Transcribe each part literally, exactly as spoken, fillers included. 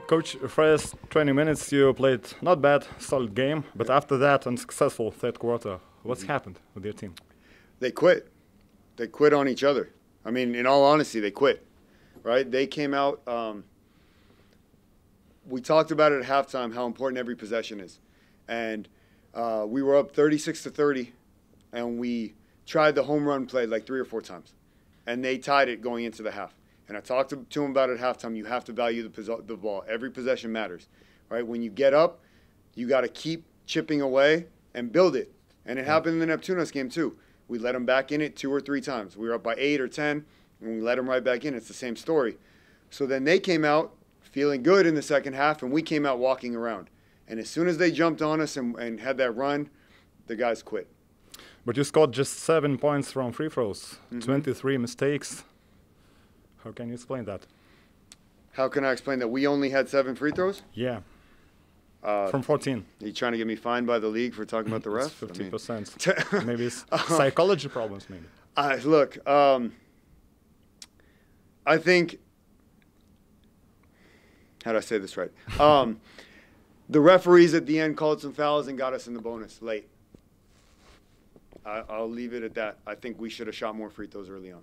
Coach, first twenty minutes you played not bad, solid game, but after that unsuccessful third quarter. What's happened with your team? They quit. They quit on each other. I mean, in all honesty, they quit, right? They came out. Um, we talked about it at halftime, how important every possession is. And uh, we were up thirty-six to thirty, and we tried the home run play like three or four times. And they tied it going into the half. And I talked to, to them about it at halftime. You have to value the, the ball. Every possession matters, right? When you get up, you got to keep chipping away and build it. And it happened in the Neptunos game too. We let them back in it two or three times. We were up by eight or ten, and we let them right back in. It's the same story. So then they came out feeling good in the second half, and we came out walking around. And as soon as they jumped on us and, and had that run, the guys quit. But you scored just seven points from free throws, Mm-hmm. twenty-three mistakes. How can you explain that? How can I explain that we only had seven free throws? Yeah, Uh, from fourteen. Are you trying to get me fined by the league for talking about the It's ref? fifty I mean, percent. Maybe it's psychology problems, maybe. I, look, um, I think, how do I say this right? Um, the referees at the end called some fouls and got us in the bonus late. I, I'll leave it at that. I think we should have shot more free throws early on.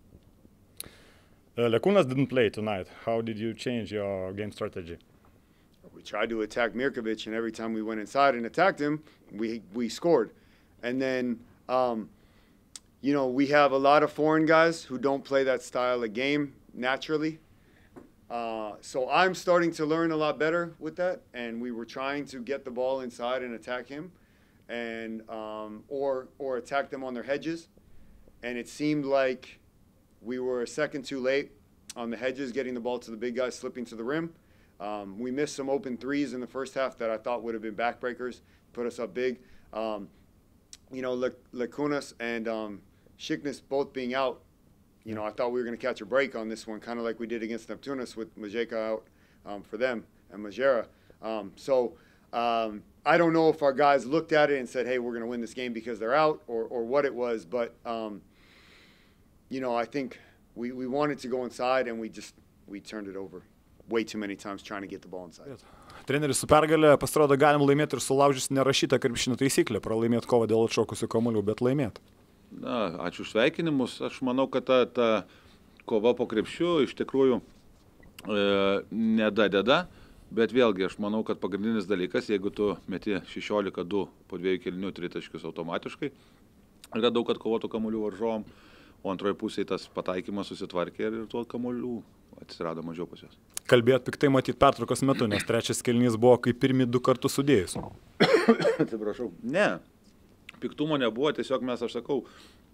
Uh, Lekūnas didn't play tonight. How did you change your game strategy? We tried to attack Mirkovic, and every time we went inside and attacked him, we we scored. And then, um, you know, we have a lot of foreign guys who don't play that style of game naturally. Uh, so I'm starting to learn a lot better with that, and we were trying to get the ball inside and attack him, and um, or or attack them on their hedges. And it seemed like we were a second too late on the hedges, getting the ball to the big guys, slipping to the rim. Um, we missed some open threes in the first half that I thought would have been backbreakers, put us up big. Um, you know, Le- Lekūnas and um, Šiknius both being out, you know, I thought we were going to catch a break on this one, kind of like we did against Neptunos with Majeka out um, for them and Majera. Um, so um, I don't know if our guys looked at it and said, hey, we're going to win this game because they're out, or, or what it was. But, um, you know, I think we, we wanted to go inside, and we just we turned it over way too many times trying to get the ball inside. Treneris su pergalė pasirodo galim laimėti ir sulaužys nerašytą krepšinio taisyklę, pralaimėti kovą dėl atšokusių kamuolių, bet laimėti. Na, ačiū už sveikinimus. Aš manau, kad ta, ta kova po krepšiu iš tikrųjų e, nedadeda, bet vėlgi aš manau, kad pagrindinis dalykas, jeigu tu meti šešiolika du po dviejų kėlinių tritaškius automatiškai, yra daug atkovotų kamuolių varžovom, o antroje pusėje tas pataikymas susitvarkė ir tuo kamuolių atsirado mažiau pas juos. Kalbėjot piktai matyti pertraukos metu, nes trečias kėlinys buvo kaip pirmi du kartus sudėjus. Atsiprašau. Ne, piktumo nebuvo, tiesiog mes, aš sakau,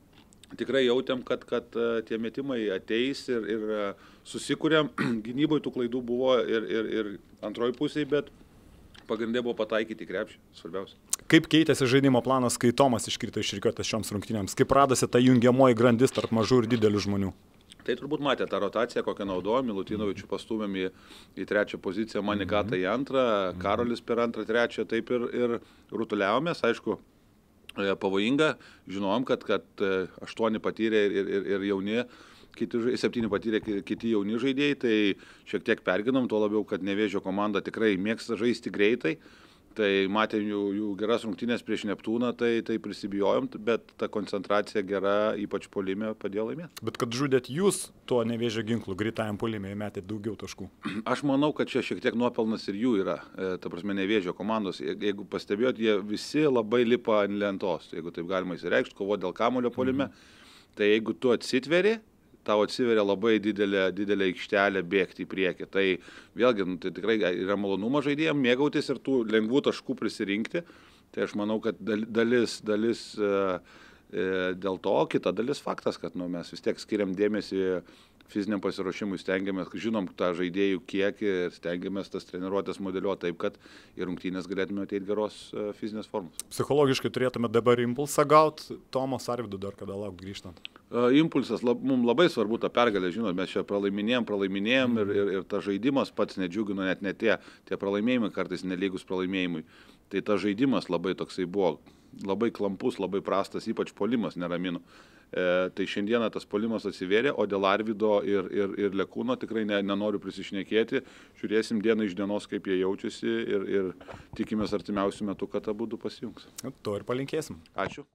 tikrai jautėm, kad, kad tie metimai ateis ir, ir susikūrėm, gynyboje tų klaidų buvo ir, ir, ir antroji pusėje, bet pagrindė buvo pataikyti krepšį, svarbiausia. Kaip keitėsi žaidimo planas, kai Tomas iškrito iš rikiuotės šioms rungtynėms? Kaip radosi ta jungiamoji grandis tarp mažų ir didelių žmonių? Tai turbūt matė tą rotaciją, kokią naudojom, Milutinovičių pastūmėm į, į trečią poziciją, Manikatą į antrą, Karolis per antrą, trečią, taip ir, ir rutuliavomės, aišku, pavojinga, žinojom, kad, kad aštuoni patyrė ir, ir, ir jauni, kiti, septyni patyrė kiti jauni žaidėjai, tai šiek tiek perginom, tuo labiau, kad Nevėžio komanda tikrai mėgsta žaisti greitai. Tai matėm jų, jų geras rungtynės prieš Neptūną, tai, tai prisibijojom, bet ta koncentracija gera, ypač puolime, padėjo laimėti. Bet kad žudėt jūs tuo Nevėžio ginklu, greitajam puolime, įmetėt daugiau taškų. Aš manau, kad čia šiek tiek nuopelnas ir jų yra, ta prasme Nevėžio komandos. Jeigu pastebėjot, jie visi labai lipa ant lentos, jeigu taip galima įsireikšti, kovo dėl kamuolio puolime. Mhm. Tai jeigu tu atsitveri, tau atsiveria labai didelė, didelė aikštelė bėgti į priekį. Tai vėlgi, nu, tai tikrai yra malonumo žaidėjams mėgautis ir tų lengvų taškų prisirinkti. Tai aš manau, kad dalis, dalis e, e, dėl to, kita dalis faktas, kad nu, mes vis tiek skiriam dėmesį fiziniam pasiruošimui, stengiamės, žinom tą žaidėjų kiekį ir stengiamės tas treniruotės modeliuoti taip, kad į rungtynės galėtume ateiti geros e, fizinės formos. Psichologiškai turėtume dabar impulsą gauti, Tomas Arvydu dar kada lauk grįžtant. Impulsas, lab, mums labai svarbu tą pergalę, žinot, mes čia pralaiminėjom, pralaiminėjom ir, ir, ir ta žaidimas pats nedžiugino, net ne tie, tie pralaimėjimai kartais nelygus pralaimėjimui. Tai ta žaidimas labai toksai buvo, labai klampus, labai prastas, ypač puolimas neramino. E, tai šiandieną tas puolimas atsivėrė, o dėl Arvydo ir, ir, ir Lekūno tikrai ne, nenoriu prisišnekėti. Žiūrėsim dieną iš dienos, kaip jie jaučiasi ir, ir tikimės artimiausių metų, kad abudu pasijungs. To ir palinkėsim. Ačiū.